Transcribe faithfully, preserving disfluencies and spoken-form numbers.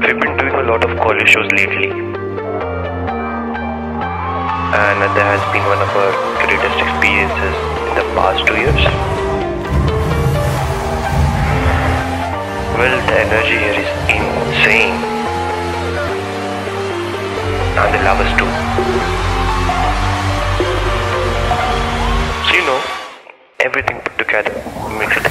We've been doing a lot of college shows lately, and that has been one of our greatest experiences in the past two years. Well, the energy here is insane, and they love us too. So you know, everything put together makes it